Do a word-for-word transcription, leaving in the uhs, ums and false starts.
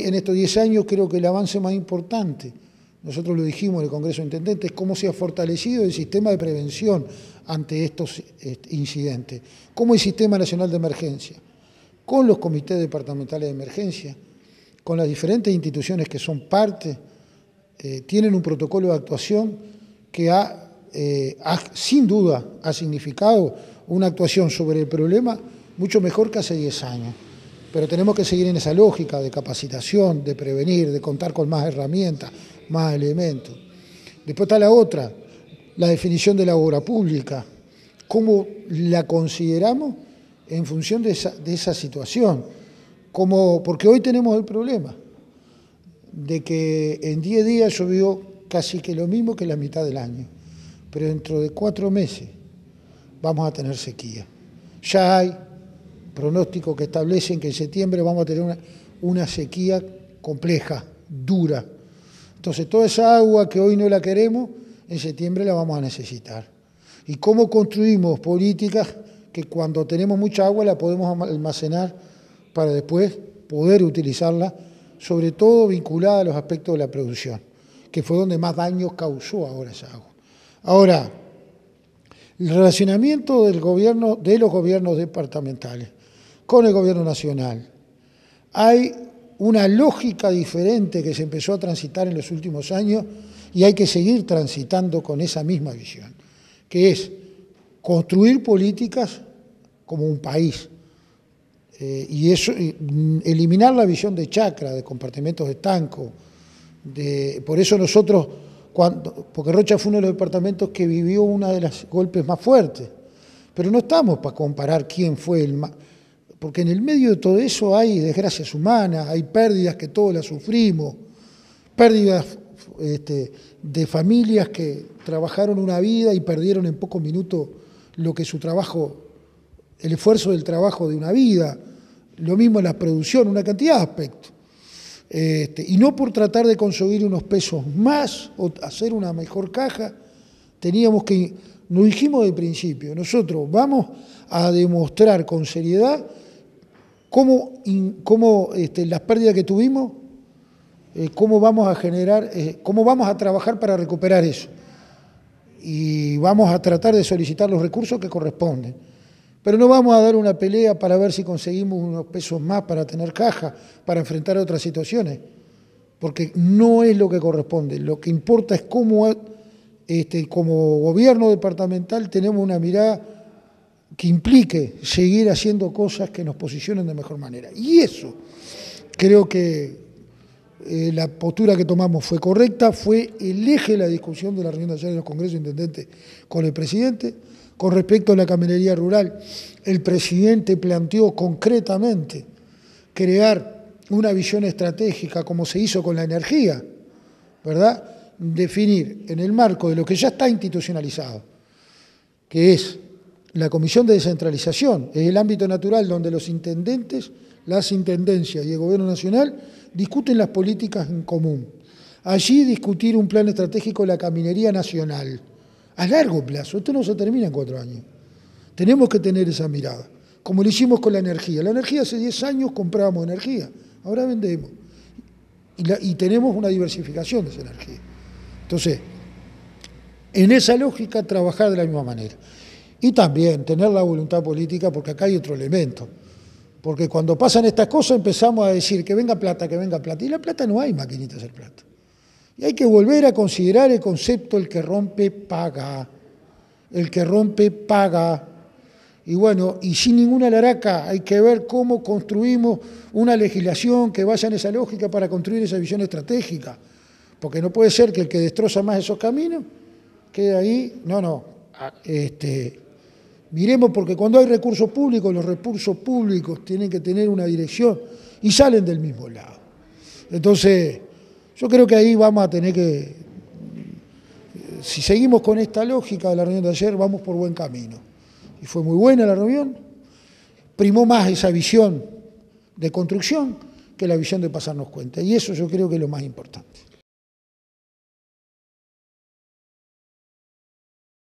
En estos diez años creo que el avance más importante, nosotros lo dijimos en el Congreso de Intendentes, es cómo se ha fortalecido el sistema de prevención ante estos incidentes, como el Sistema Nacional de Emergencia, con los comités departamentales de emergencia, con las diferentes instituciones que son parte, eh, tienen un protocolo de actuación que ha, eh, ha, sin duda ha significado una actuación sobre el problema mucho mejor que hace diez años. Pero tenemos que seguir en esa lógica de capacitación, de prevenir, de contar con más herramientas, más elementos. Después está la otra, la definición de la obra pública, cómo la consideramos en función de esa, de esa situación. Como, porque hoy tenemos el problema de que en diez días llovió casi que lo mismo que la mitad del año, pero dentro de cuatro meses vamos a tener sequía. Ya hay pronósticos que establecen que en septiembre vamos a tener una, una sequía compleja, dura. Entonces toda esa agua que hoy no la queremos, en septiembre la vamos a necesitar. ¿Y cómo construimos políticas que cuando tenemos mucha agua la podemos almacenar para después poder utilizarla, sobre todo vinculada a los aspectos de la producción, que fue donde más daños causó ahora esa agua? Ahora, el relacionamiento del gobierno, de los gobiernos departamentales con el gobierno nacional. Hay una lógica diferente que se empezó a transitar en los últimos años y hay que seguir transitando con esa misma visión, que es construir políticas como un país eh, y eso, y eliminar la visión de chacra, de compartimentos estancos. De, por eso nosotros, cuando, porque Rocha fue uno de los departamentos que vivió uno de los golpes más fuertes, pero no estamos para comparar quién fue el más, porque en el medio de todo eso hay desgracias humanas, hay pérdidas que todos las sufrimos, pérdidas este, de familias que trabajaron una vida y perdieron en pocos minutos lo que su trabajo, el esfuerzo del trabajo de una vida, lo mismo en la producción, una cantidad de aspectos. Este, y no por tratar de conseguir unos pesos más o hacer una mejor caja, teníamos que, nos dijimos de principio, nosotros vamos a demostrar con seriedad cómo, cómo este, las pérdidas que tuvimos, eh, cómo vamos a generar, eh, cómo vamos a trabajar para recuperar eso. Y vamos a tratar de solicitar los recursos que corresponden. Pero no vamos a dar una pelea para ver si conseguimos unos pesos más para tener caja, para enfrentar otras situaciones, porque no es lo que corresponde. Lo que importa es cómo, este, como gobierno departamental, tenemos una mirada que implique seguir haciendo cosas que nos posicionen de mejor manera. Y eso, creo que eh, la postura que tomamos fue correcta, fue el eje de la discusión de la reunión de ayer en los congresos de intendentes con el presidente. Con respecto a la caminería rural, el presidente planteó concretamente crear una visión estratégica como se hizo con la energía, ¿verdad? Definir en el marco de lo que ya está institucionalizado, que es la Comisión de Descentralización, es el ámbito natural donde los intendentes, las intendencias y el Gobierno Nacional discuten las políticas en común. Allí discutir un plan estratégico de la caminería nacional, a largo plazo. Esto no se termina en cuatro años. Tenemos que tener esa mirada, como lo hicimos con la energía. La energía hace diez años comprábamos energía, ahora vendemos. Y, la, y tenemos una diversificación de esa energía. Entonces, en esa lógica, trabajar de la misma manera. Y también tener la voluntad política, porque acá hay otro elemento. Porque cuando pasan estas cosas empezamos a decir que venga plata, que venga plata. Y la plata no hay maquinitas de hacer plata. Y hay que volver a considerar el concepto el que rompe paga, el que rompe paga. Y bueno, y sin ninguna laraca hay que ver cómo construimos una legislación que vaya en esa lógica para construir esa visión estratégica. Porque no puede ser que el que destroza más esos caminos quede ahí. No, no. Este, miremos, porque cuando hay recursos públicos, los recursos públicos tienen que tener una dirección y salen del mismo lado. Entonces, yo creo que ahí vamos a tener que, si seguimos con esta lógica de la reunión de ayer, vamos por buen camino. Y fue muy buena la reunión, primó más esa visión de construcción que la visión de pasarnos cuenta. Y eso yo creo que es lo más importante.